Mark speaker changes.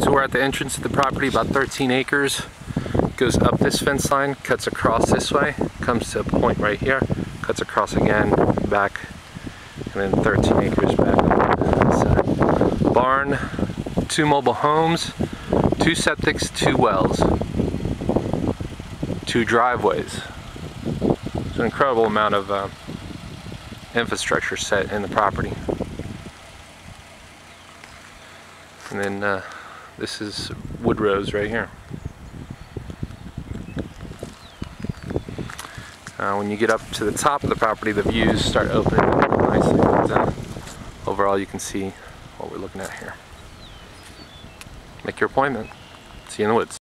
Speaker 1: So we're at the entrance of the property, about 13 acres. Goes up this fence line, cuts across this way, comes to a point right here, cuts across again, back, and then 13 acres back. So, barn, 2 mobile homes, 2 septics, 2 wells, 2 driveways. It's an incredible amount of infrastructure set in the property. And then this is Woodrose right here. When you get up to the top of the property, the views start opening up nicely. But, overall, you can see what we're looking at here. Make your appointment. See you in the woods.